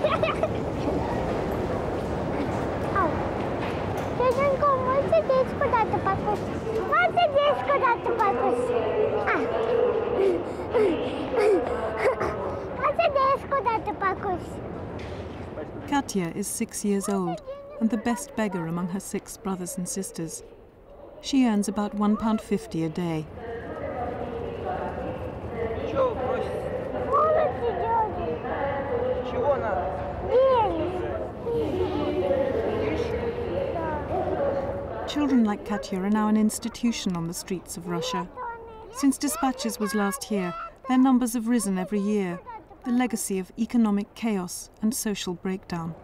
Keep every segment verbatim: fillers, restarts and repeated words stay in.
Тетенька, можете здесь куда-то покушать? Можете здесь куда-то покушать? Можете здесь куда-то покушать? Katya is six years old and the best beggar among her six brothers and sisters. She earns about one pound fifty a day. Children like Katya are now an institution on the streets of Russia. Since Dispatches was last here, their numbers have risen every year, the legacy of economic chaos and social breakdown.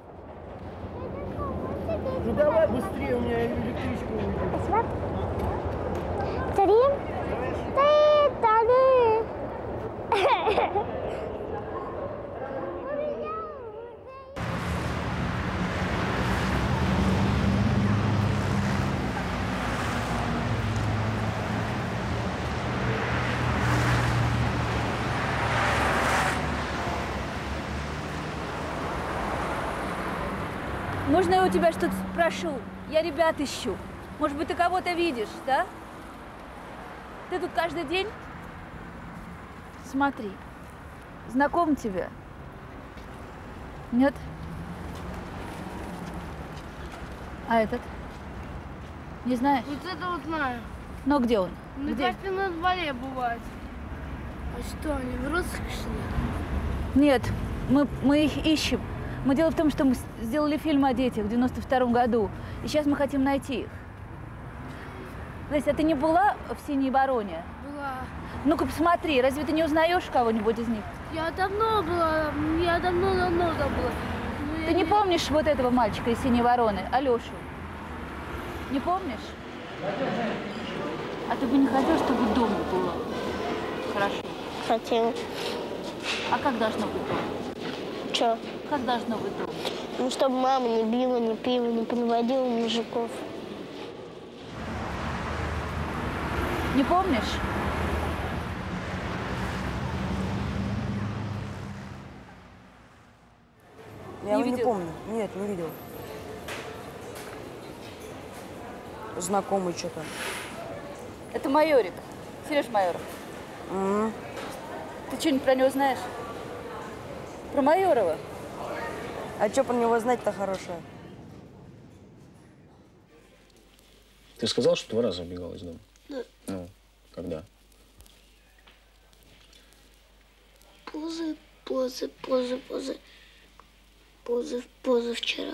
Можно я у тебя что-то спрошу? Я ребят ищу. Может быть, ты кого-то видишь, да? Ты тут каждый день? Смотри. Знаком тебе? Нет? А этот? Не знаешь? Вот это вот знаю. Но где он? Ну, Где? кажется, на дворе бывает. А что, они в розыске, что ли? Нет, мы, мы их ищем. Но дело в том, что мы сделали фильм о детях в девяносто втором году, и сейчас мы хотим найти их. Леся, а ты не была в «Синей вороне»? Была. Ну-ка посмотри, разве ты не узнаешь кого-нибудь из них? Я давно была, я давно-давно забыла. Но Ты не помнишь вот этого мальчика из «Синей вороны», Алешу? Не помнишь? А ты бы не хотел, чтобы дома было? Хорошо. Хотел. А как должно быть дома? Чё? Как должно быть дома? Ну, чтобы мама не била, не пила, не подводила мужиков. Не помнишь? Я его не помню. Нет, не видел. Знакомый что-то. Это Майорик. Сереж Майоров. Mm-hmm. Ты что-нибудь про него знаешь? Про Майорова? А что про него знать-то хорошее? Ты сказал, что два раза убегал из дома? Да. Ну, когда? Позы, позы, позы, позы. Позы, позавчера.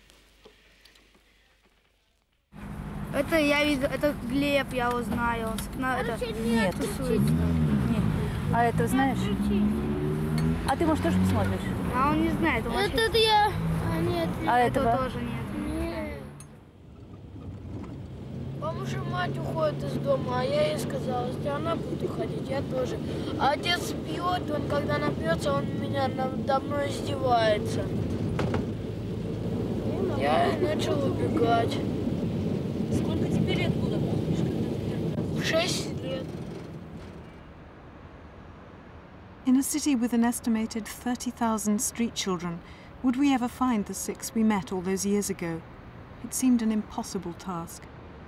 Это я видел, это Глеб, я его знаю. Он на, это, Нет. тусуется. Нет. А это знаешь? А ты, может, тоже посмотришь? А он не знает. Он вообще... Это я. А нет, А этого этого? тоже нет. нет. Бабушка мать уходит из дома, а я ей сказала, если она будет уходить, я тоже. А отец пьет, он когда напьется, он меня надо мной издевается. Я начал убегать. Сколько тебе лет было? Шесть лет. In a city with an estimated thirty thousand street children, would we ever find the six we met all those years ago? It seemed an impossible task.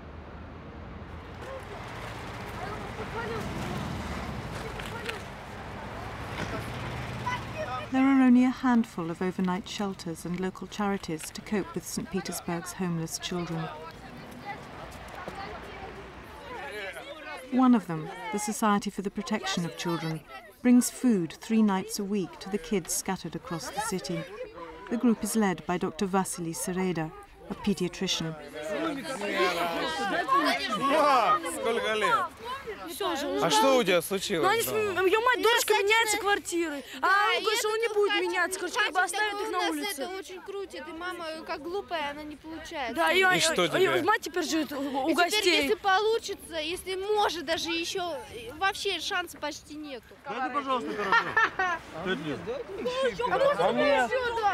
There are only a handful of overnight shelters and local charities to cope with Saint Petersburg's homeless children. One of them, the Society for the Protection of Children, brings food three nights a week to the kids scattered across the city. The group is led by Doctor Vasily Sereda, a pediatrician. А что у тебя случилось? Ну, они, с- ее мать, дочка, меняется квартиры. А он говорит, что он не будет меняться. Короче, как бы оставит их на улице. Это очень крутит, и мама, как глупая, она не получает. Да, и, И что ее тебе? мать теперь живет у И теперь, гостей. если получится, если может, даже еще, вообще шанса почти нету. Дайте, пожалуйста, пирожок. А мне?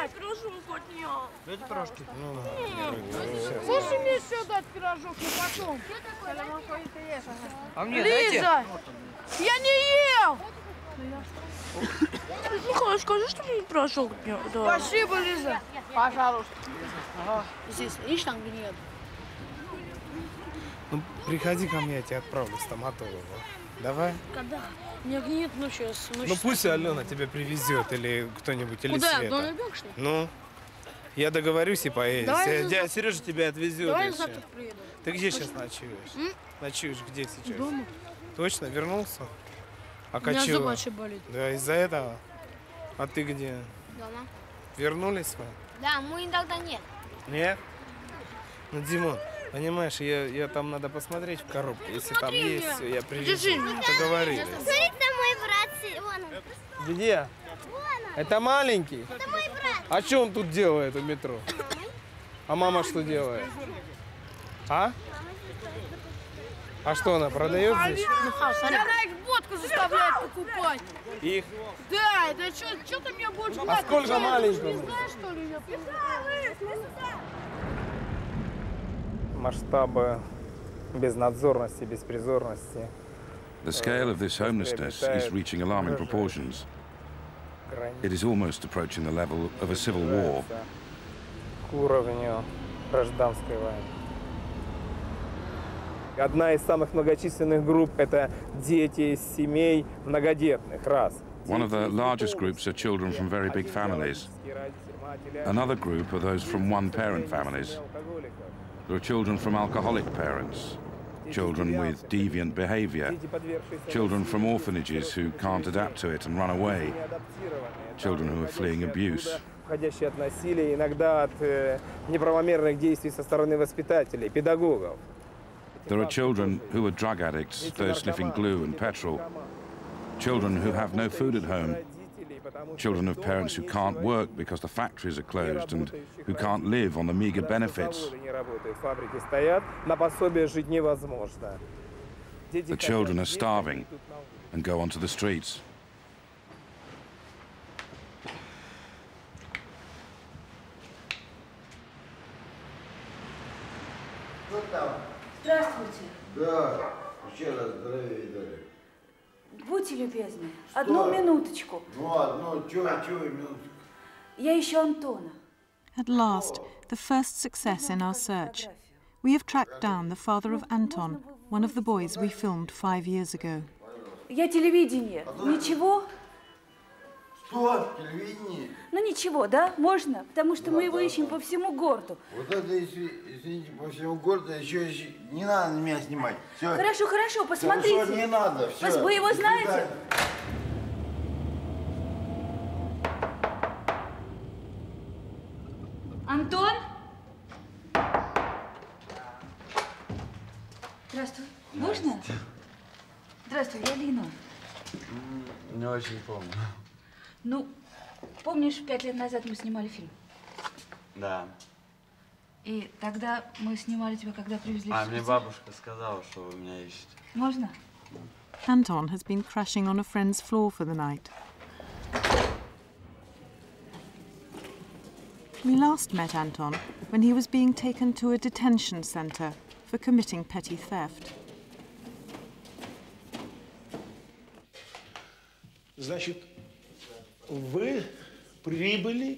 Дайте пирожки. Слушай, мне еще дать пирожок, ну потом. А мне дайте. Лиза, я не ел! Михаил, скажи, что мне прошел дня. Да. Спасибо, Лиза. Пожалуйста. Ага. Здесь, видишь, там гниет. Ну, приходи ко мне, я тебя отправлю к стоматологу. Давай? Когда? Не гниет, ну сейчас. Ну, Ну пусть Алена тебя привезет, или кто-нибудь, или Куда? Света. Дом ребенка, что ли? Ну, я договорюсь и поедешь. Давай Я- за- Дядя Сережа тебя отвезет. Давай и я завтра всё. приеду. Ты где сейчас ночуешь? М? Ночуешь где сейчас? Дома. Точно? Вернулся? А У меня чего? зуб вообще болит. Да, из-за этого? А ты где? Дома. Вернулись вы? Да, мы иногда нет. Нет? Ну, Димон, понимаешь, я, я там надо посмотреть в коробку. Если там есть все, я привезу. Договорились. Смотри, это мой брат. Вон он. Где? Это маленький? Это мой брат. А что он тут делает у метро? А мама что делает? А? А что она продает здесь? Она их водку заставляет покупать. Их? Да, это что, что ты меня больше А сколько маленькому? знаешь, что ли? Я Масштабы безнадзорности, беспризорности. The scale of this homelessness is reaching alarming proportions. It is almost approaching the level of a civil war. К уровню гражданской войны. Одна из самых многочисленных групп – это дети из семей многодетных, раз. One of the largest groups are children from very big families. Another group are those from one-parent families. There are children from alcoholic parents, children with deviant behavior, children from orphanages who can't adapt to it and run away, children who are fleeing abuse. Уходящие от насилия, иногда от э, неправомерных действий со стороны воспитателей, педагогов. There are children who are drug addicts, those sniffing glue and petrol, children who have no food at home, children of parents who can't work because the factories are closed and who can't live on the meager benefits. Фабрики стоят, на пособие жить невозможно. The children are starving and go onto the streets. Здравствуйте. Да, еще раз здоровее дали. Будьте любезны, одну минуточку. Ну, одну, чего, чего, минуточку. Я ищу Антона. At last, the first success in our search. We have tracked down the father of Anton, one of the boys we filmed five years ago. Я телевидение. Ничего? Что? Телевидение? Ну ничего, да? Можно? Потому что мы его ищем по всему городу. Вот это, если, извините, по всему городу, еще, еще не надо меня снимать. Все. Хорошо, хорошо, посмотрите. Хорошо, не надо, все. Пос- Вы его До знаете? свидания. Антон? Здравствуй. Можно? Здравствуй, я Лина. Не очень помню. Ну, помнишь, пять лет назад мы снимали фильм? Да. И тогда мы снимали тебя, когда привезли А в мне Спицу. бабушка сказала, что вы меня ищете. Можно? Anton has been crashing on a friend's floor for the night. We last met Anton when he was being taken to a detention centre for committing petty theft. Значит, вы прибыли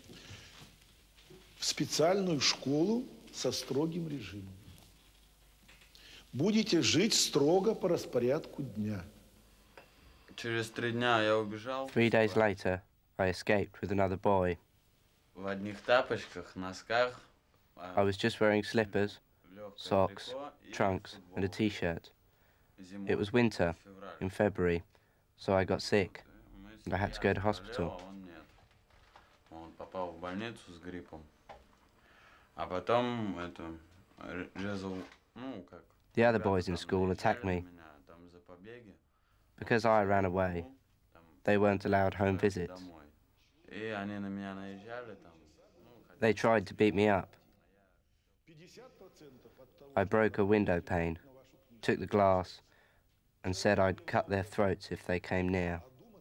в специальную школу со строгим режимом. Будете жить строго по распорядку дня. Через три дня я убежал. Three days later, I escaped with another boy. В одних тапочках, носках. I was just wearing slippers, socks, trunks, and a t-shirt. It was winter, in February, so I got sick, and I had to go to hospital. Он попал в больницу с гриппом. А потом это резал, ну как. The other boys in school attacked me. Because I ran away, they weren't allowed home visits. И они на меня наезжали там. They tried to beat me up. I broke a window pane, took the glass, and said I'd cut their throats if they came near.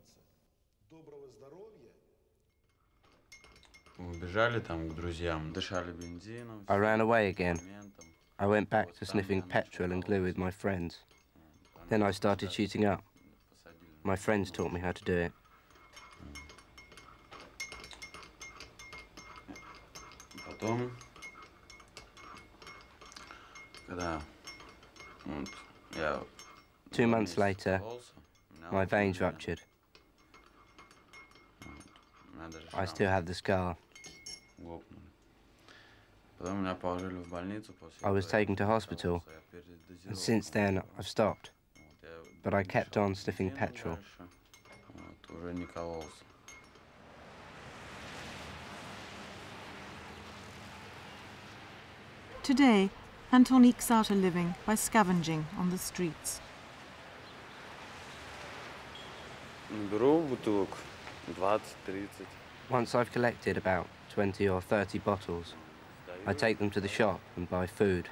Убежали там к друзьям, дышали бензином. I ran away again. I went back to sniffing petrol and glue with my friends. Then I started shooting up. My friends taught me how to do it. Потом, когда вот, я Two months later, my veins ruptured. I still have the scar. I was taken to hospital, and since then I've stopped. But I kept on sniffing petrol. Today, Anton ekes out a living by scavenging on the streets. Once I've collected about twenty or thirty bottles, I take them to the shop and buy food.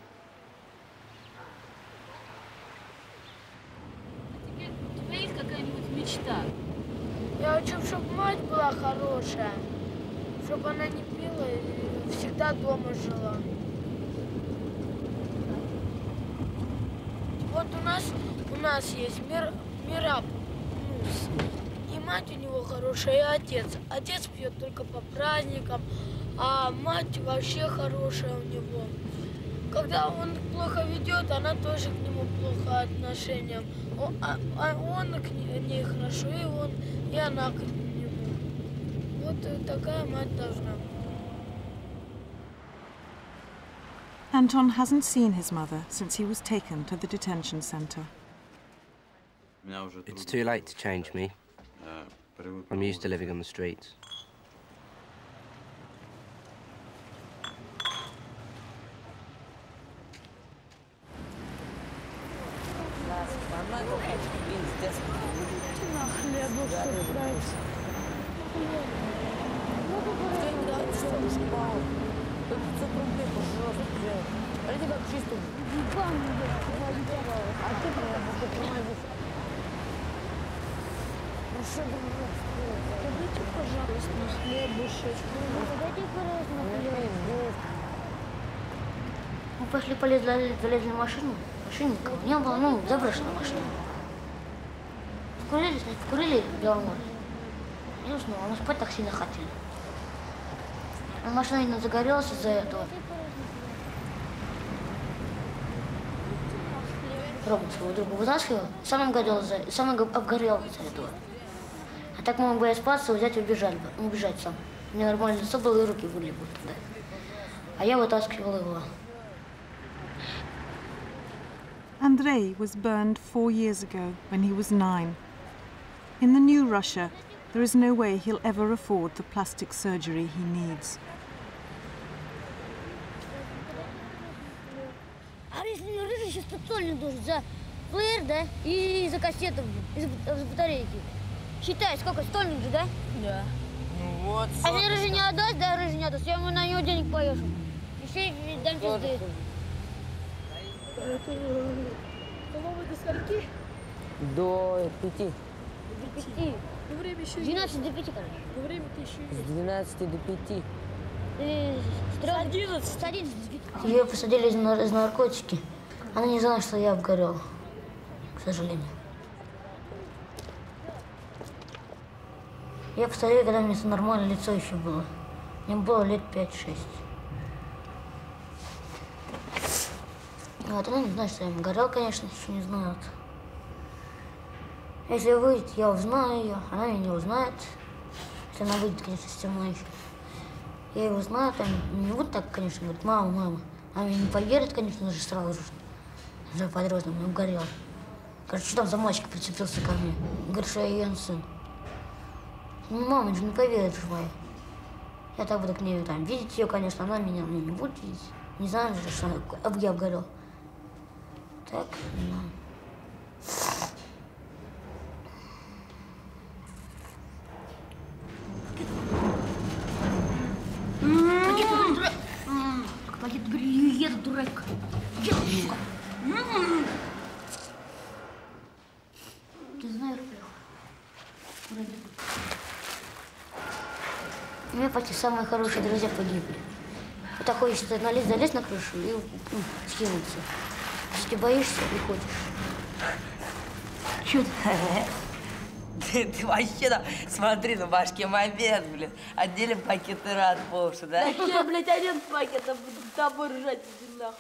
У тебя есть какая-нибудь мечта? Я хочу, чтобы мать была хорошая, чтобы она не пила и всегда дома жила. Вот у нас у нас есть мир, Мираб, и мать у него хорошая, и отец. Отец пьет только по праздникам, а мать вообще хорошая у него. Когда он плохо ведет, она тоже к нему плохо отношением. Он, а, а он к ней хорошо, и он, и она к нему. Вот такая мать должна быть. Anton hasn't seen his mother since he was taken to the detention center. It's too late to change me. I'm used to living on the streets. Мы пошли, полезли, залезли в машину. Машины никого не было, ну, заброшена машина. Курили, курили беломор. И уснул, а мы спать так сильно хотели. А машина именно загорелась из-за этого. Робот своего друга вытаскивал, сам обгорел из-за сам обгорел из-за этого. А так мы могли спаться, взять и убежать, убежать сам. У меня нормальное лицо было и руки были бы тогда. А я вытаскивал его. Andrei was burned four years ago when he was nine. In the new Russia, there is no way he'll ever afford the plastic surgery he needs. А если не рыжий, сейчас подсольник должен за плеер, да, и за кассету, и за батарейки. Считай, сколько, стольник же, да? Да. Ну вот, а если рыжий не отдаст, да, рыжий не отдаст, я ему на него денег повешу. Еще дам пизды. По-моему, до скольки? До пяти. До пяти. Ну, время еще С двенадцати до пяти, короче. Ну, время-то еще есть. С двенадцати до пяти. Или с трех... С одиннадцати. С одиннадцати до пяти. Ее посадили за наркотики. Она не знала, что я обгорел, к сожалению. Я посадили, когда у меня нормальное лицо еще было. Мне было лет пять-шесть. Вот, она не знает, что я обгорел, конечно, еще не знает. Если выйдет, я узнаю ее, она меня не узнает. Если она выйдет, конечно, с темной еще. Я его знаю, там не буду так, конечно, говорит, мама, мама. Она мне не поверит, конечно же, сразу же. Уже подросток, я обгорел. Говорит, что там за мальчик прицепился ко мне? Говорит, что я ее сын. Ну, мама же не поверит же моя. Я так буду к ней там видеть ее, конечно, она меня не будет видеть. Не знаю, что я обгорел. Так, ну. Пакет еду, дурак. Еду, сука. Ты знаешь, Рублев. У меня почти самые хорошие друзья погибли. Вот так хочешь, ты налезь, залезь на крышу и ну, скинуться. Если ты боишься и ходишь. Чё ты? Ты, ты вообще там, смотри, на башке момент, блин. Отделим пакеты рад по уши, да? Да что, блядь, один пакет, а буду с тобой ржать, иди нахуй.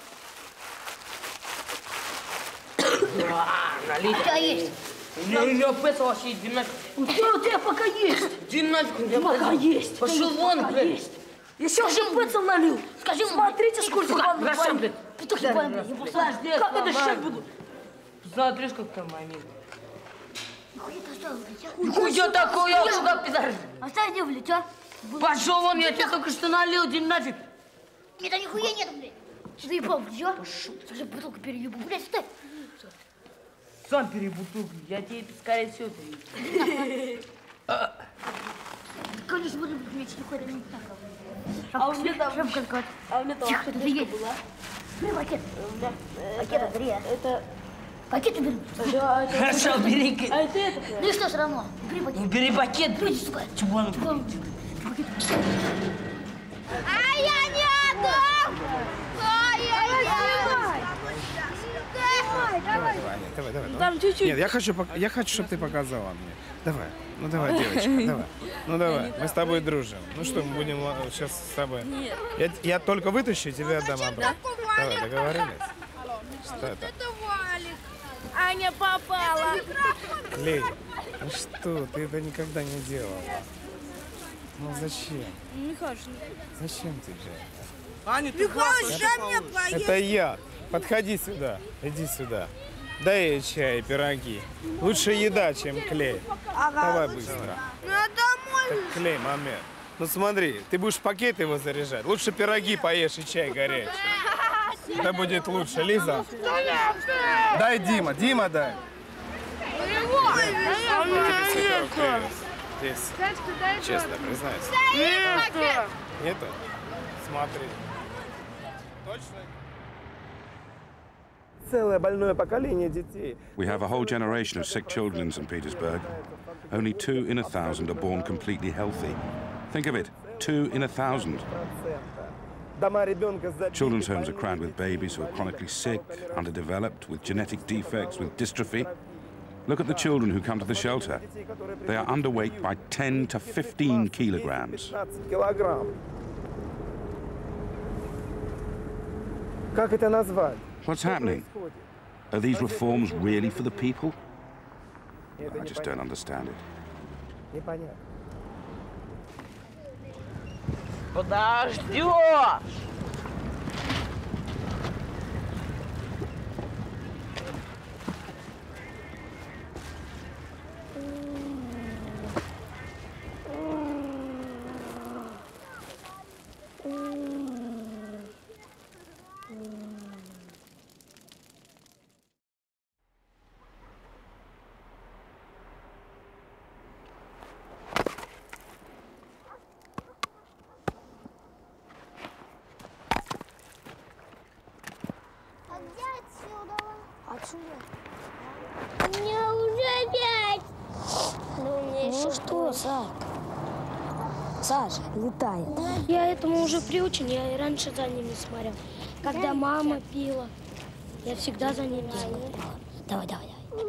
Налить. У тебя есть? У меня, у меня песо вообще, иди нафиг. У тебя, у тебя пока есть. Иди нафиг, у меня Пока есть. Пошел вон, блядь. Я сейчас пецл налил. Скажи, смотрите, сколько вам Бросай, блядь. Петухи бан, блядь. Я просто как это считать буду? Смотри, как там мамин. Нихуя ты оставил, блядь. Нихуя такое, я сюда пидор. Оставь, где, блядь, а? Пошел вон, я тебе только что налил, иди нафиг. Нет, а нихуя нет, блядь. Что ты ебал, блядь, а? Скажи, бутылку переебу, блядь, ставь. Сам перебутыл, я тебе скорее всего перебутыл. Конечно, буду, блядь, нихуя не так. А у меня там... Шапка, А у меня там тихо, ты книжка едешь. была. Бери пакет. Пакет Это- отбери, а. Это... Пакет убери. Да, это- Хорошо, бери. А это это? Ну и что, все равно. Бери пакет. Ну, бери пакет. Бери, сука. Чубан. Пакет. А я не отдам! Ай-яй-яй! Давай, давай. Ваня, давай, давай. Там давай. чуть-чуть. Нет, я хочу, пок- я хочу, чтобы ты показала мне. Давай, ну давай, девочка, давай. Ну давай, мы с тобой дружим. Ну что, мы будем ла- сейчас с тобой... Нет. Я, я только вытащу, тебе отдам обратно. Давай, договорились? Что это? Аня попала. Клей, ну что, ты это никогда не делала. Ну зачем? Михаш, Зачем тебе? Аня, ты Михалыч, дай мне поесть. Это я. Подходи сюда, иди сюда. Дай ей чай, пироги. Лучше еда, чем клей. Давай быстро. Ну а домой. Так, клей, момент. Ну смотри, ты будешь в пакет его заряжать. Лучше пироги поешь и чай горячий. Это будет лучше. Лиза, дай Дима. Дима дай. А у меня нету. Здесь. Честно, признайся. Нету. Нету? Смотри. Точно? Целое больное поколение детей. We have a whole generation of sick children in Saint Petersburg. Only two in a thousand are born completely healthy. Think of it, two in a thousand. Дома ребенка забиты. Children's homes are crowded with babies who are chronically sick, underdeveloped, with genetic defects, with dystrophy. Look at the children who come to the shelter. They are underweight by ten to fifteen kilograms. пятнадцать килограмм. Как это назвать? What's happening? Are these reforms really for the people? I just don't understand it. Непонятно. Подождешь! А где отсюда? Отсюда. Мне уже пять. Ну, мне Ну еще что, Саш? Саша, летает. Я этому уже приучен, я и раньше за ними смотрел. Когда мама пила, я всегда за ними смотрел. Давай, давай, давай.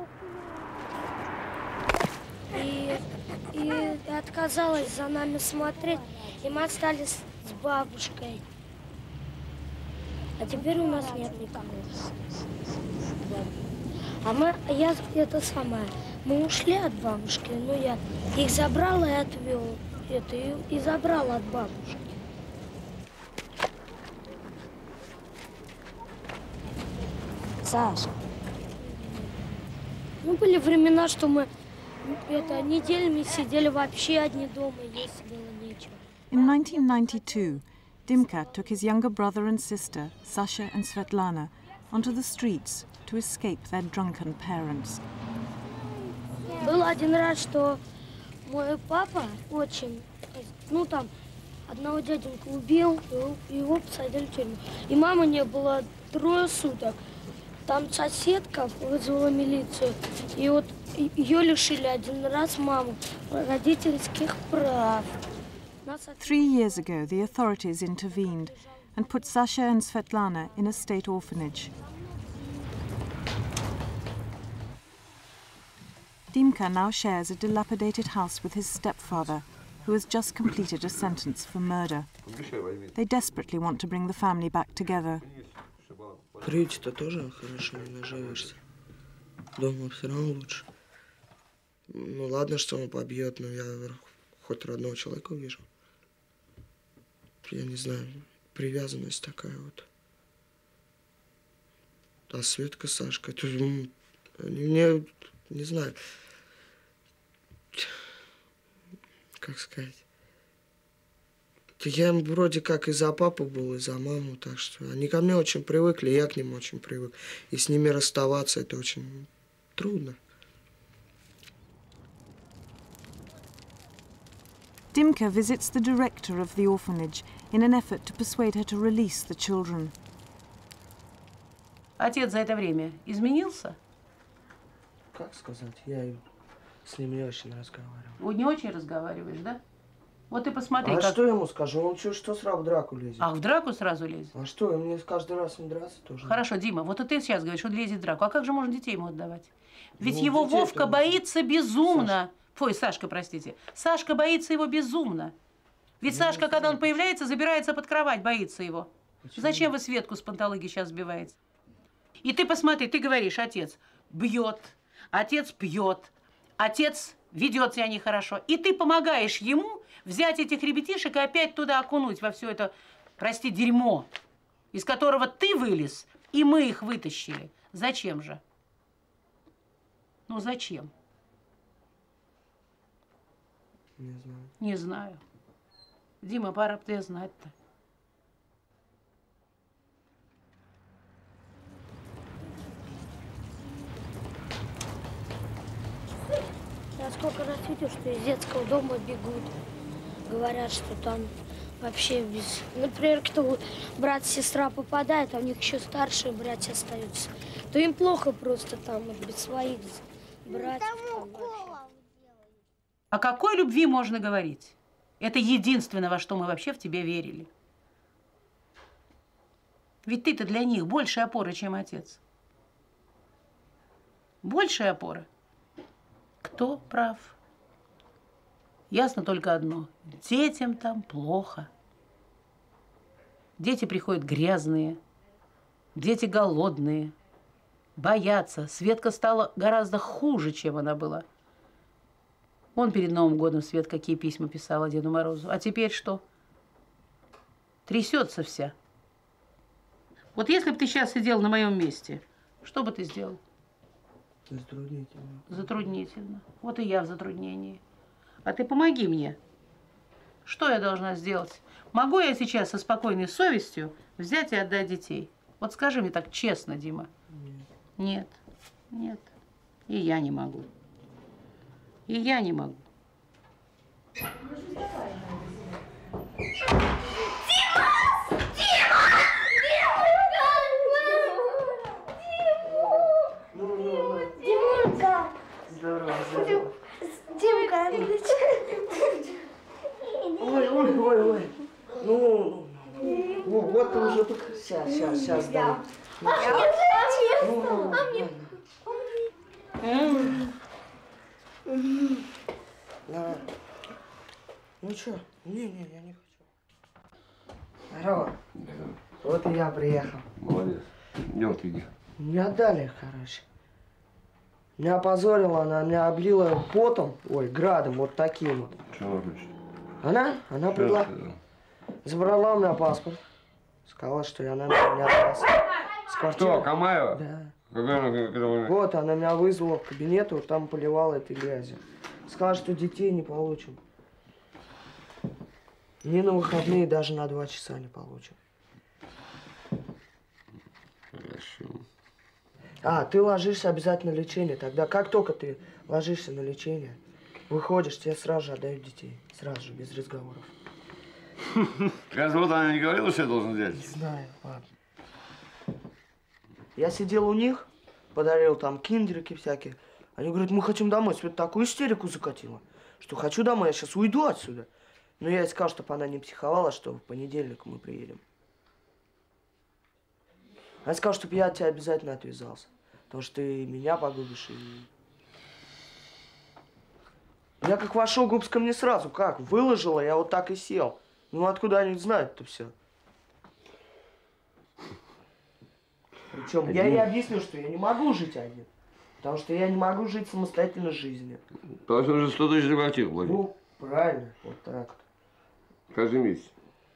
И, и отказалась за нами смотреть, и мы остались с бабушкой. А теперь у нас нет никого. А мы, я это самое, мы ушли от бабушки, но я их забрала и отвел. Это и, и забрала от бабушки. Саша. Ну, были времена, что мы это, неделями сидели вообще одни дома, есть было нечего. In nineteen ninety-two, Dimka took his younger brother and sister, Sasha and Svetlana, onto the streets to escape their drunken parents. Был один раз, что мой папа очень, ну там, одного дяденьку убил, и его посадили в тюрьму. И мамы не было трое суток. Там соседка вызвала милицию, и вот ее лишили один раз маму родительских прав. Three years ago, the authorities intervened and put Sasha and Svetlana in a state orphanage. Dimka now shares a dilapidated house with his stepfather, who has just completed a sentence for murder. They desperately want to bring the family back together. В приюте-то тоже хорошо не наживешься. Дома все равно лучше. Ну ладно, что он побьет, но я хоть родного человека увижу. Я не знаю, привязанность такая вот. А Светка, Сашка, это мне, не знаю, как сказать. Я вроде как и за папу был, и за маму, так что они ко мне очень привыкли, я к ним очень привык. И с ними расставаться это очень трудно. Dimka visits the director of the orphanage in an effort to persuade her to release the children. Отец за это время изменился? Как сказать, я с ним не очень разговариваю. Вот не очень разговариваешь, да? Вот ты посмотри, а как... что я ему скажу? Он что, что сразу в драку лезет? А, в драку сразу лезет? А что, мне каждый раз не драться тоже? Хорошо, Дима, вот и ты сейчас говоришь, что он лезет в драку. А как же можно детей ему отдавать? Ведь Ну, его детей-то Вовка он- боится безумно. Ой, Сашка, простите. Сашка боится его безумно. Ведь Сашка, когда он появляется, забирается под кровать, боится его. Зачем вы Светку с панталыги сейчас сбиваете? И ты посмотри, ты говоришь, отец бьет, отец пьет, отец ведет себя нехорошо. И ты помогаешь ему взять этих ребятишек и опять туда окунуть во все это, прости, дерьмо, из которого ты вылез, и мы их вытащили. Зачем же? Ну зачем? Не знаю. Не знаю. Дима, пора бы тебе знать-то. Я сколько раз видел, что из детского дома бегут. Говорят, что там вообще без... Например, кто брат, сестра попадает, а у них еще старшие братья остаются, то им плохо просто там без своих братьев. Там вообще. О какой любви можно говорить? Это единственное, во что мы вообще в тебе верили. Ведь ты-то для них больше опоры, чем отец. Большая опора. Кто прав? Ясно только одно. Детям там плохо. Дети приходят грязные, дети голодные, боятся. Светка стала гораздо хуже, чем она была. Он перед Новым годом Свет какие письма писала Деду Морозу. А теперь что? Трясется вся. Вот если бы ты сейчас сидел на моем месте, что бы ты сделал? Затруднительно. Затруднительно. Вот и я в затруднении. А ты помоги мне. Что я должна сделать? Могу я сейчас со спокойной совестью взять и отдать детей? Вот скажи мне так честно, Дима. Нет. Нет. И я не могу. И я не могу. Димка! Здорово, здорово. Димка! Ой, ой, ой, ой. Ну, ну, вот ты уже... Сейчас, сейчас, сейчас, давай. Давай. Ну что? Не, не, я не хочу. Здорово. Вот и я приехал. Молодец. Дело-то где? Мне отдали, короче. Меня опозорила, она меня облила потом, ой, градом, вот таким вот. Чего значит? Она? Она Что пригла... сказал? забрала у меня паспорт. Сказала, что я, наверное, не отдаст. С квартиры. Кто, Камаева? Да. Какая она, какая она? Вот, она меня вызвала в кабинет, вот там поливала этой грязью. Сказала, что детей не получим. Ни на выходные даже на два часа не получим. Хорошо. А, ты ложишься обязательно на лечение. Тогда как только ты ложишься на лечение, выходишь, тебе сразу же отдают детей. Сразу же, без разговоров. Разве вот она не говорила, что я должен взять? Не знаю, ладно. Я сидел у них, подарил там киндерики всякие. Они говорят, мы хотим домой. Света такую истерику закатила, что хочу домой, я сейчас уйду отсюда. Но я ей сказал, чтобы она не психовала, что в понедельник мы приедем. Она сказала, чтобы я от тебя обязательно отвязался. Потому что ты меня погубишь и... Я как вошел, Губска мне сразу, как, выложила, я вот так и сел. Ну откуда они знают-то все? Причем я ей объяснил, что я не могу жить один. Потому что я не могу жить самостоятельной жизнью. Потому что уже сто тысяч за квартиру платить. Ну, правильно, вот так вот. Каждый месяц.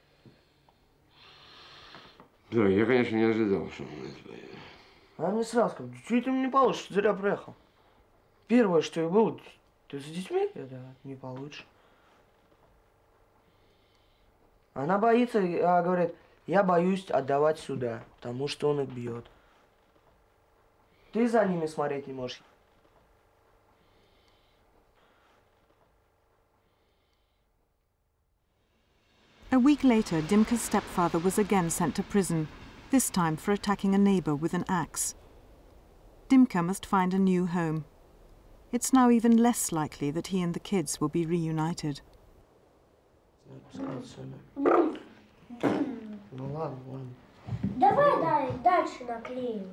Да, я, конечно, не ожидал, что он это... Она мне сразу сказала, что ты не получишь, зря приехал. Первое, что и было, ты с детьми? Я, да, не получишь. Она боится, а говорит, я боюсь отдавать сюда, потому что он их бьет. Ты за ними смотреть не можешь. A week later, Dimka's stepfather was again sent to prison, this time for attacking a neighbour with an axe. Dimka must find a new home. It's now even less likely that he and the kids will be reunited. Ну ладно, ладно. Давай дальше наклеим.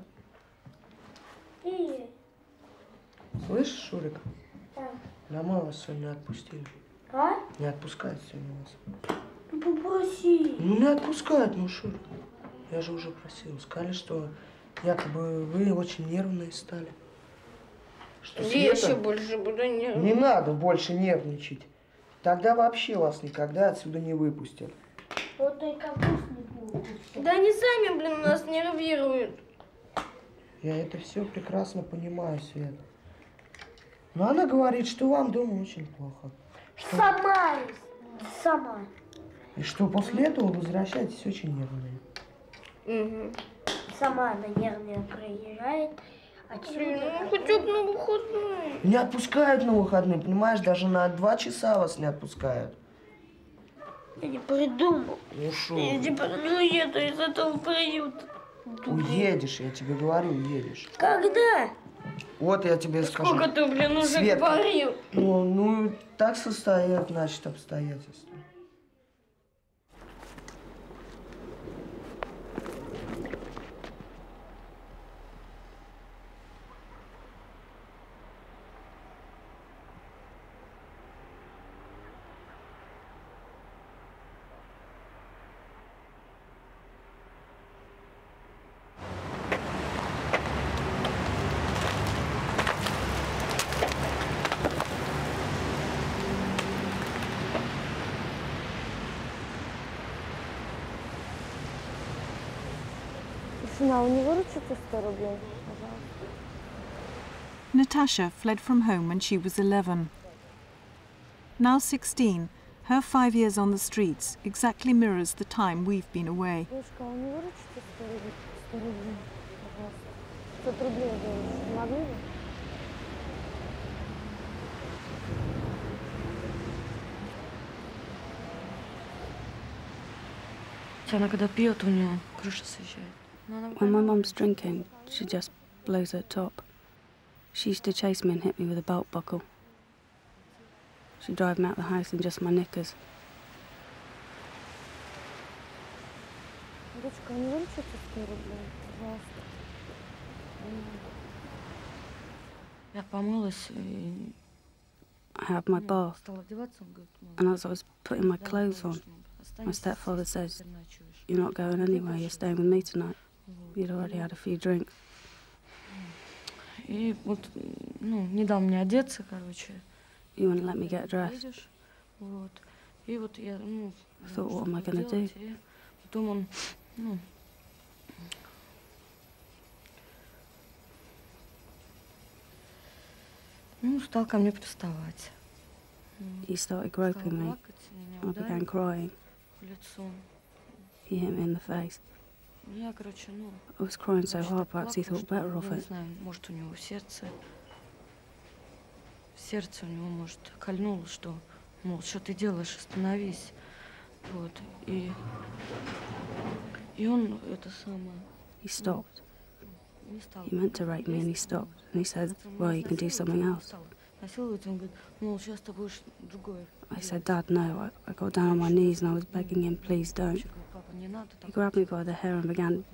И... Слышишь, Шурик? Да. Домой вас сегодня не отпустили. А? Не отпускают сегодня вас. Ну попроси. Ну не отпускают, ну Шурик. Я же уже просил. Сказали, что якобы вы очень нервные стали. Что Я Света... еще больше буду нервничать. Не надо больше нервничать. Тогда вообще вас никогда отсюда не выпустят. Вот и капустник выпустил. Да они сами, блин, нас нервируют. Я это все прекрасно понимаю, Света. Но она говорит, что вам дома очень плохо. Что... Сама, сама. И что после этого возвращаетесь очень нервные. Угу. Сама она нервная приезжает. Блин, ну хотя бы на выходные. Не отпускают на выходные, понимаешь? Даже на два часа вас не отпускают. Я не придумал. Ну шо? Я типа не уеду из этого приюта. Уедешь, я тебе говорю, уедешь. Когда? Вот я тебе скажу. Сколько ты, блин, уже Светка, говорил? Ну, ну, так состоят, значит, обстоятельства. Жена, у него выручите сто рублей, пожалуйста. Natasha fled from home when she was eleven. Now sixteen, her five years on the streets exactly mirrors the time we've been away. Девушка, у него выручите сто рублей, сто рублей, пожалуйста. сто рублей выручите, не могли бы? Она когда пьет, у нее крыша съезжает. When my mum's drinking, she just blows her top. She used to chase me and hit me with a belt buckle. She'd drive me out of the house in just my knickers. Дочка, не выручите сто рублей, пожалуйста. Я помылась и... I had my bath, and as I was putting my clothes on, my stepfather says, "You're not going anywhere, you're staying with me tonight." You'd already had a few drinks. И вот, ну, не дал мне одеться, короче. You wouldn't let me get dressed. Вот. И вот я, ну... I thought, what am I going to do? И потом он, ну... Ну, стал ко мне приставать. He started groping me. I began crying. Лицом. He hit me in the face. Я, короче, ну... I was crying so hard, perhaps he thought better of Я не it. знаю, может, у него сердце... Сердце у него, может, кольнуло, что, мол, что ты делаешь, остановись. Вот, и... И он это самое... He stopped. Не стал... He meant to rape me and he stopped. And he said, well, you can do something else. Насиловать, он говорит, мол, сейчас ты будешь другое. I said, Dad, no. I, I got down on my knees and I was begging him, please don't. He grabbed me by the hair and began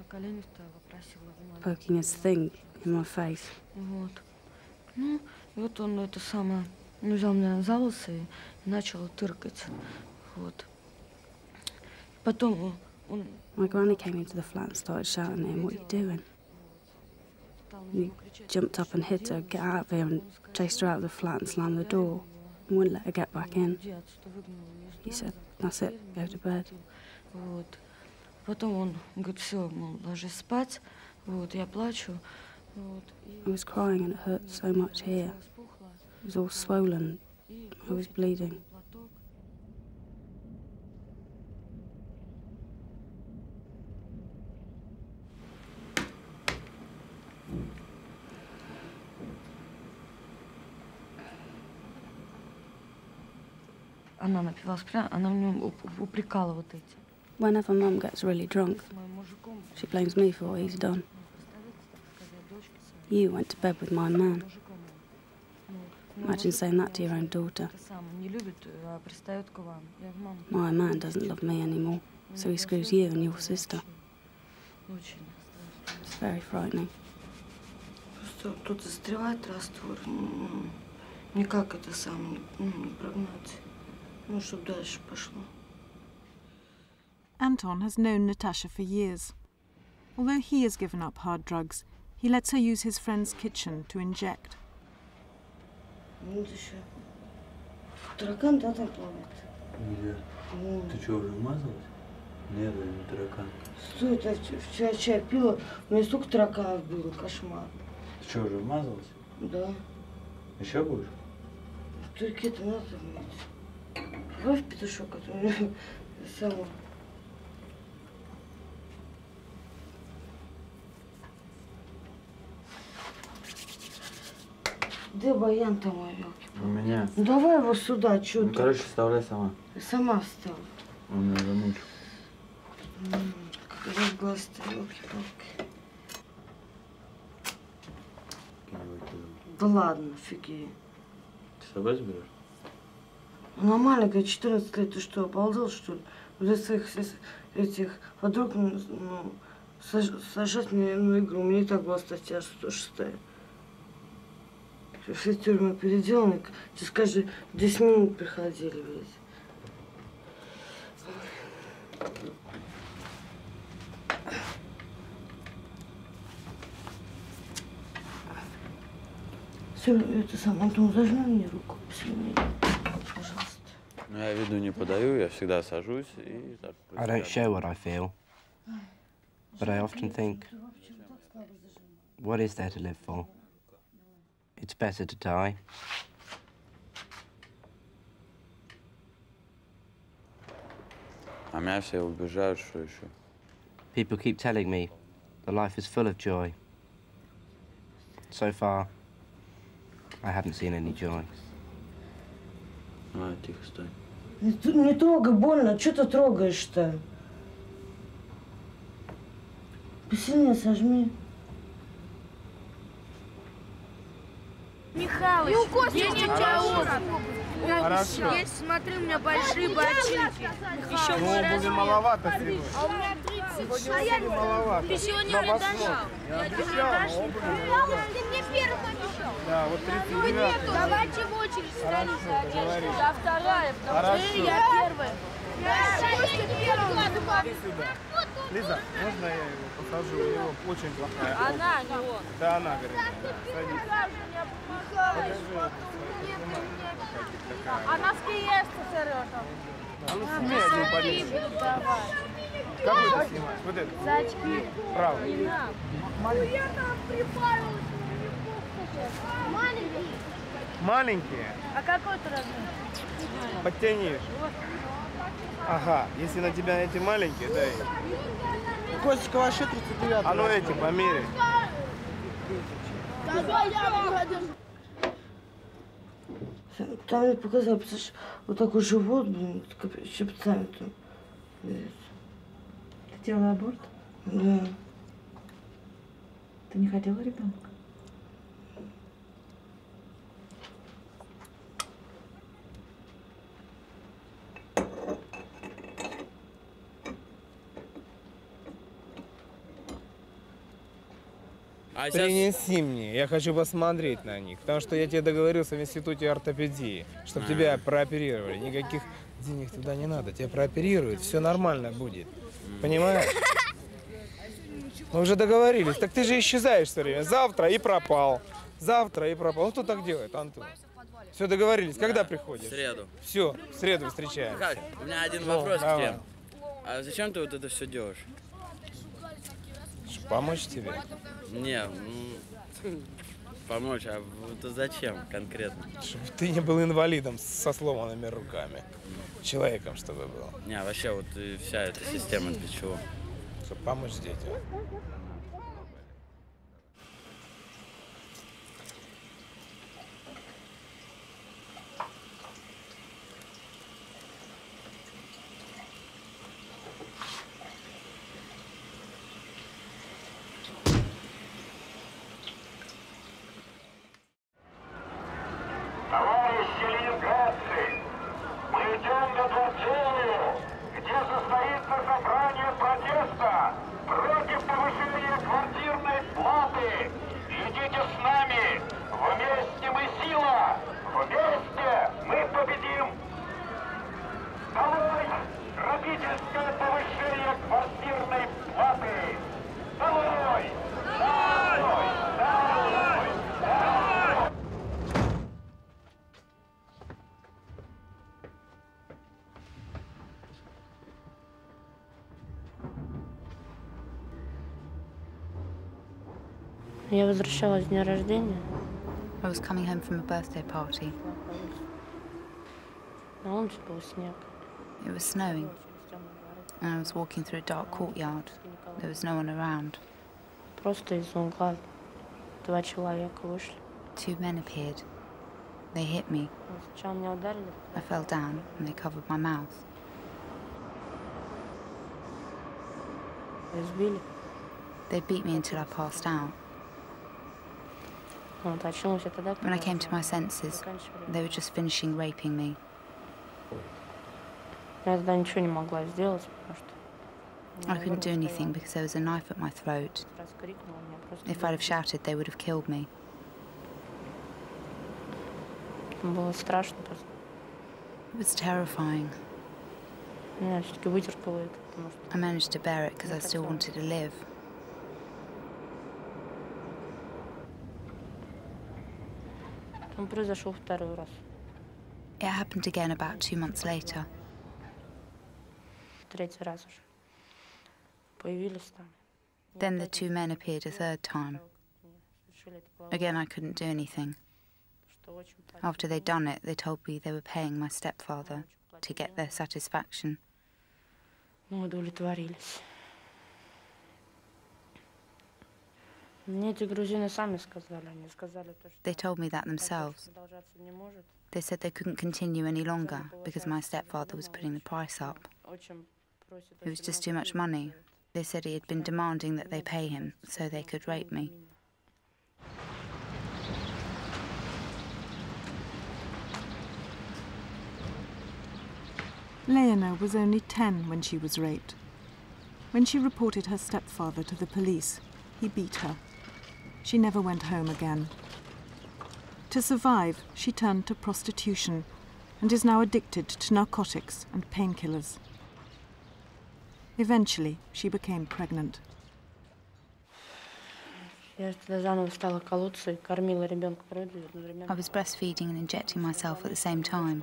poking his thing in my face. Вот. Ну, и вот он это самое... Он взял меня за волосы и начал тыркать. Вот. Потом он... My granny came into the flat and started shouting at him, "What are you doing?" He jumped up and hit her, "Get out of here," and chased her out of the flat and slammed the door and wouldn't let her get back in. He said, "That's it, go to bed." Вот. Потом он говорит, все, мол, ложись спать. Вот, я плачу. Вот. I was crying and it hurt so much here. It was all swollen. I was bleeding. Она напивалась, она в нем упрекала вот эти. Whenever Mum gets really drunk, she blames me for what he's done. You went to bed with my man. Imagine saying that to your own daughter. My man doesn't love me anymore, so he screws you and your sister. It's very frightening. Просто тут застревает раствор, никак это сам не прогнать. Ну, чтобы дальше пошло. Anton has known Natasha for years. Although he has given up hard drugs, he lets her use his friend's kitchen to inject. Вот еще. Таракан, да, там плавает? Где? Ну. Ты что, уже вмазалась? Нет, это не таракан. Стой, я вчера чай пила, у меня столько тараканов было, кошмар. Ты что, уже вмазалась? Да. Еще будешь? Только это надо иметь. Добавь петушок, а то само. Где баян-то мой, елки? У меня. Ну давай его сюда, что Ну, ты? короче, вставляй сама. Я сама встала. Он меня замучил. Как раз глаз-то, елки-палки. Да ладно, офигеть. Ты с собой заберешь? Она маленькая, четырнадцать лет, ты что, обалдел, что ли? Для своих этих подруг, ну, сажать мне на игру. У меня и так была статья сто шестая. Все тюрьмы переделаны, через каждые десять минут приходили, блядь. Все, это сам, Антон, зажми мне руку посильнее, пожалуйста. Ну, я виду не подаю, я всегда сажусь и так. I don't show what I feel, but I often think, what is there to live for? It's better to die. А меня все убежают, что еще. People keep telling me the life is full of joy. So far, I haven't seen any joy. А, тихо, стой. Не, не трогай, больно. Что ты трогаешь-то? Посильнее сожми. Михалыч, есть у тебя обувь? Хорошо. Есть, смотри, у меня большие ботинки. Еще Ну, мой будет маловато сегодня. А у меня тридцать. Сегодня обуви маловато. Ты сегодня не дошел. Я обещал, но обуви маловато. Ты мне первым обещал. Да, вот тридцать девятый. Давайте в очередь станем за договорились. Я вторая, потому Хорошо. что я первая. Иди сюда. Лиза, можно я его посажу? У него очень плохая обувь. Она, не он. Да, она, говорит. Садись. А носки есть, Сережа? А ну сними один полез. Какой ты снимаешь? Вот этот? За очки. Правый. Ну я там припарилась. Маленький. Маленькие? А какой ты размер? Подтянешь. Ага, если на тебя эти маленькие, дай. Костика вообще тридцать девятый. А ну эти померяй. Там мне показали, представляешь, вот такой живот, блин, с щипцами там. Ты делала аборт? Да. Ты не хотела ребенка? А принеси мне, я хочу посмотреть на них, потому что я тебе договорился в институте ортопедии, чтобы тебя прооперировали. Никаких денег туда не надо, тебя прооперируют, все нормально будет. Понимаешь? Мы уже договорились. Так ты же исчезаешь все время. Завтра и пропал. Завтра и пропал. Ну кто так делает, Антон? Все, договорились. Когда приходишь? В среду. Все, в среду встречаемся. Как? У меня один Ну, вопрос к давай. тебе. А зачем ты вот это все делаешь? Помочь тебе? Не, ну, помочь, а вот зачем конкретно? Чтобы ты не был инвалидом со сломанными руками. Человеком, чтобы был. Не, вообще вот и вся эта система для чего? Чтобы помочь детям. Товарищи ленинградцы, мы идем на Дворцовую, где состоится собрание протеста против повышения квартирной платы. Идите с нами, вместе мы сила, вместе мы победим. Долой грабительское повышение квартирной платы. Долой! Долой! Долой! Долой! Я возвращалась с дня рождения. I was coming home from a birthday party. На улице был снег. It was snowing, and I was walking through a dark courtyard. There was no one around. Просто из-за угла два человека вышли. Two men appeared. They hit me. Сначала меня ударили. I fell down, and they covered my mouth. Избили. They beat me until I passed out. Вот, очнулась я тогда, When I came to my senses, they were just finishing raping me. Я тогда ничего не могла сделать, потому что... I couldn't do anything because there was a knife at my throat. Раскрикнула меня просто. If I'd have shouted, they would have killed me. Было страшно просто. It was terrifying. Я все-таки вытерпела это, потому что... I managed to bear it because I still wanted to live. Он произошел второй раз. It happened again about two months later. Третий раз уже. Появились там. Then the two men appeared a third time. Again, I couldn't do anything. After they'd done it, they told me they were paying my stepfather to get their satisfaction. Мы удовлетворились. Мне эти грузины сами сказали, они сказали то, что... They told me that themselves. They said they couldn't continue any longer because my stepfather was putting the price up. It was just too much money. They said he had been demanding that they pay him so they could rape me. Leona was only ten when she was raped. When she reported her stepfather to the police, he beat her. She never went home again. To survive, she turned to prostitution and is now addicted to narcotics and painkillers. Eventually, she became pregnant. Я тогда заново стала колоться и кормила ребенка грудью одновременно. I was breastfeeding and injecting myself at the same time.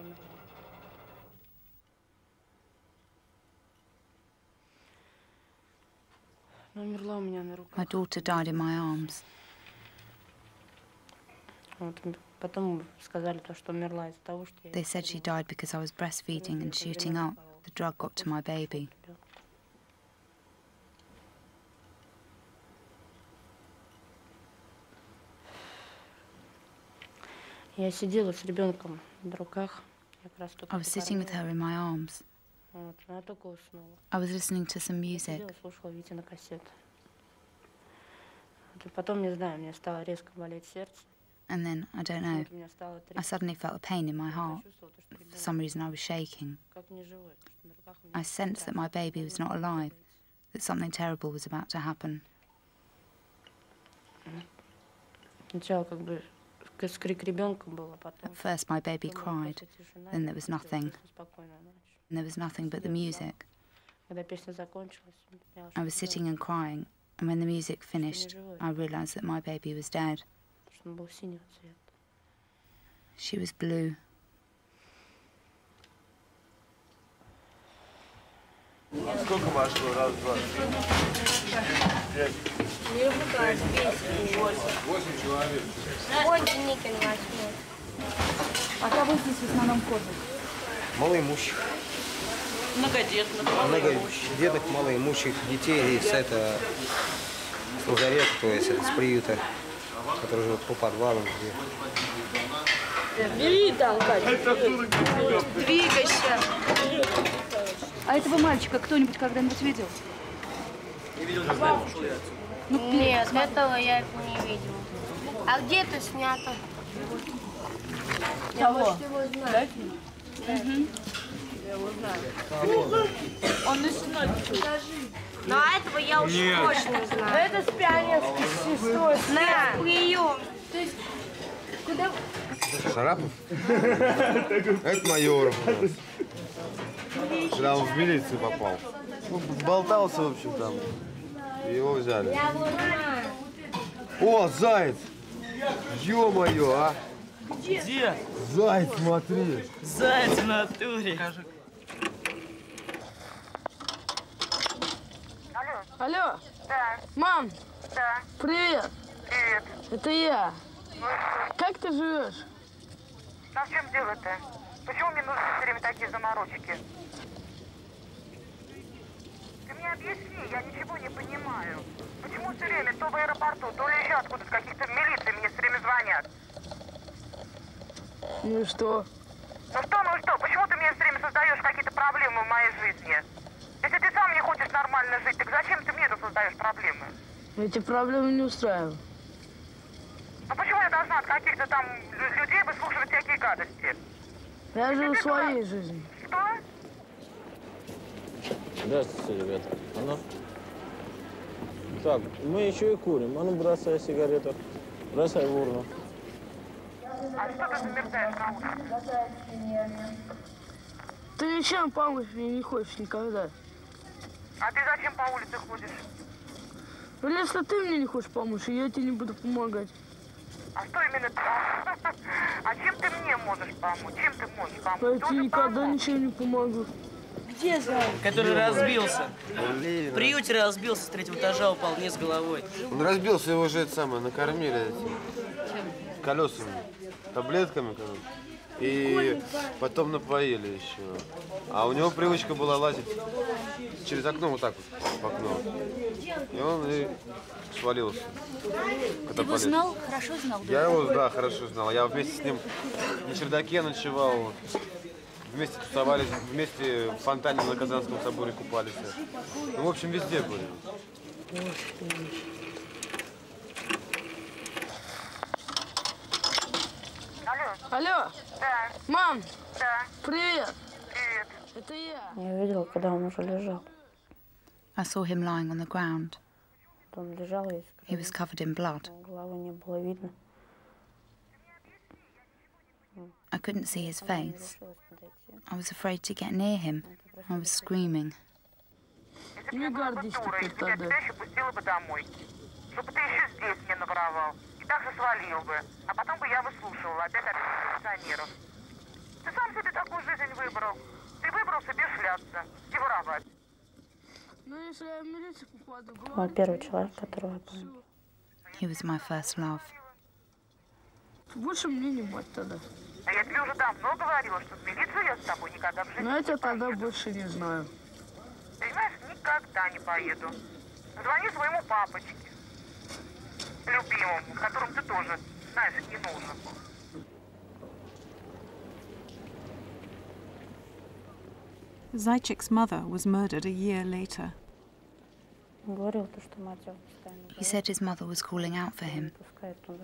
Она умерла у меня на руках. My daughter died in my arms. Вот, потом сказали то, что умерла из-за того, что я... They said she died because I was breastfeeding and shooting up. The drug got to my baby. Я сидела с ребенком на руках. Я как раз только I was sitting with her in my arms. Вот, она только уснула. I was listening to some Я music. сидела, слушала Витя на кассету. Вот, и потом, не знаю, мне стало резко болеть сердце. And then, I don't know, Вот у меня стало I suddenly felt a pain in my heart. чувствовала, то, что For some reason, I was shaking. как неживой, потому что на руках у меня I sensed that my baby was not alive, that something terrible was about to happen. Сначала как бы скрик ребенка был, а потом... At first my baby cried, then there was nothing. And there was nothing but the music. Когда песня закончилась, I was sitting and crying, and when the music finished, I realised that my baby was dead. он был синего цвета. She was blue. Сколько вошло? Раз, два, три, пять. Восемь человек. Вот Никин возьмет. А кого здесь в основном кормят? Малоимущих. Многодетных, малоимущих. Многодетных, малоимущих детей из это с лазарета, то есть с приюта, которые живут по подвалам. Бери там, Катя. Двигайся. А этого мальчика кто-нибудь когда-нибудь видел? Не видел, не знаю, ушел я отсюда. Ну, нет, этого я не видел. А где это снято? Я, может, его знаю. Угу. Я его знаю. Он и сыночек. Но этого я уж Нет. точно знаю. Это с пионерской сестрой. На, прием. То есть, куда... Шарапов? Это майор. Когда он в милицию попал. Ну, болтался, в общем, там. И его взяли. Я его знаю. О, заяц! Ё-моё, а! Где? Заяц, смотри! Заяц в натуре. Алло. Да. Мам. Да. Привет. Привет. Это я. Как ты живешь? Ну, в чем дело-то? Почему мне нужны все время такие заморочки? Ты мне объясни, я ничего не понимаю. Почему все время то в аэропорту, то ли еще откуда, с каких-то милиций мне все время звонят? Ну и что? Ну что, ну что? Почему ты мне все время создаешь какие-то проблемы в моей жизни? Если ты сам не хочешь нормально жить, так зачем ты мне тут создаешь проблемы? Эти проблемы не устраивают. А почему я должна от каких-то там лю- людей выслушивать всякие гадости? Я живу своей жизнью. Что? Здравствуйте, ребята. А ну. Так, мы еще и курим. А ну, бросай сигарету. Бросай в урну. А что ты замерзаешь на улице? Ты ничем помочь мне не хочешь никогда. А ты зачем по улице ходишь? Ну, если ты мне не хочешь помочь, я тебе не буду помогать. А что именно ты? А чем ты мне можешь помочь? Чем ты можешь помочь? Я тебе Тоже никогда помочь? ничем не помогу. Где заяц? Который разбился. В приюте разбился, с третьего этажа упал вниз головой. Он разбился, его же это самое, накормили этим колесами, таблетками, короче. И потом напоили еще. А у него привычка была лазить через окно, вот так вот, в окно. И он и свалился. Ты его знал? Хорошо знал? Я его, да, хорошо знал. Я вместе с ним на чердаке ночевал. Вместе тусовались, вместе в фонтане на Казанском соборе купались. Ну, в общем, везде были. Алло. Алло. Да. Мам. Да. Привет. Привет. Это я. Я видела, когда он уже лежал. I saw him lying on the ground. Он лежал весь. He was covered in blood. Головы не было видно. I couldn't see his face. I was afraid to get near him. I was screaming. Не гордись теперь Я тогда. тебя еще пустила бы домой. Чтобы ты еще здесь мне наворовал. И так же свалил бы. А потом бы я выслушивала опять от пенсионеров. Ты сам себе такую жизнь выбрал. Ты выбрал себе шляться и воровать. Ну, если я в милицию попаду, Он первый человек, которого я помню. He was my first love. больше мне не мать тогда. А я тебе уже давно говорила, что в милицию я с тобой никогда в жизни Но я тебя не тогда поеду. больше не знаю. Понимаешь, никогда не поеду. Звони своему папочке. Любимому, которому ты тоже, знаешь, не нужен. Zajcik's mother was murdered a year later. Говорил то, что мать его постоянно He said his mother was calling out for him. пускает туда.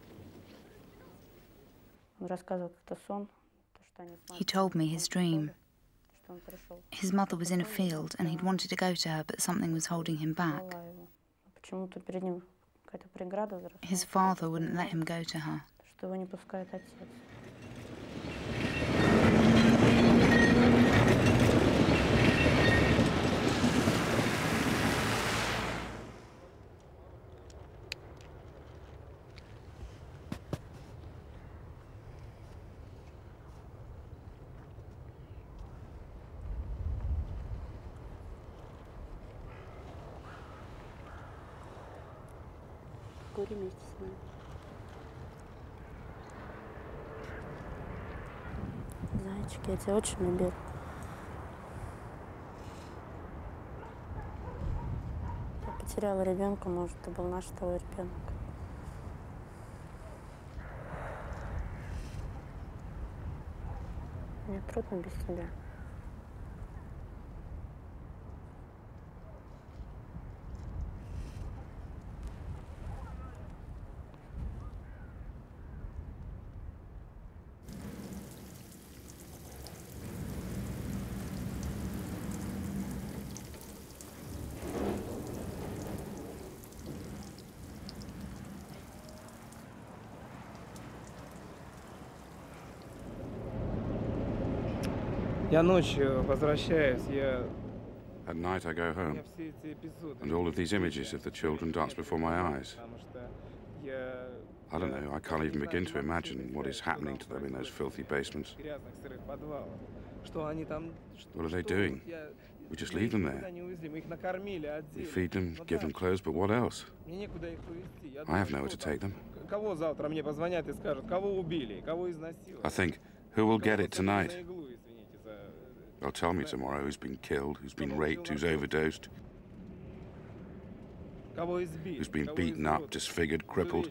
Он рассказывал как-то сон, то, что они с He told me his dream. что он пришел. His mother was in a field and he'd wanted to go to her, but something was holding him back. Звала его. Почему-то перед ним какая-то преграда взрослая. His father wouldn't let him go to her. Что его не пускает отец. Кури вместе с нами. Зайчик, я тебя очень любил. Я потеряла ребенка, может, это был наш твой ребенок. Мне трудно без тебя. Я ночью возвращаюсь, я... At night I go home, and all of these images of the children dance before my eyes. I don't know, I can't even begin to imagine what is happening to them in those filthy basements. What are they doing? We just leave them there. We feed them, give them clothes, but what else? I have nowhere to take them. I think, who will get it tonight? They'll tell me tomorrow who's been killed, who's been raped, who's overdosed, who's been beaten up, disfigured, crippled.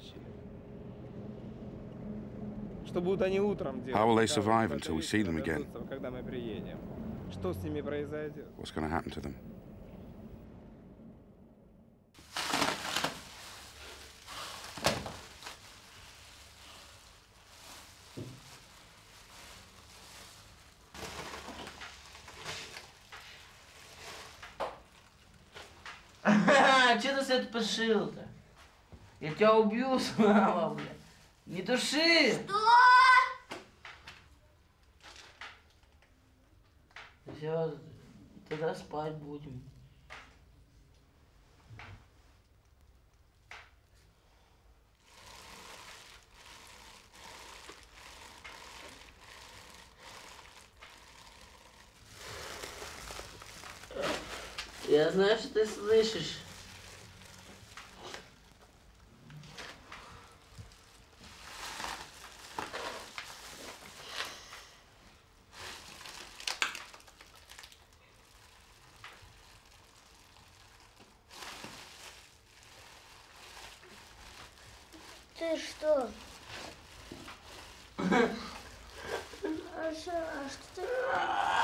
How will they survive until we see them again? What's going to happen to them? Че ты с это пошил-то? Я тебя убью, слава, блядь. Не души! Что? Все, тогда спать будем. Я знаю, что ты слышишь. Ты что? А что, а что ты?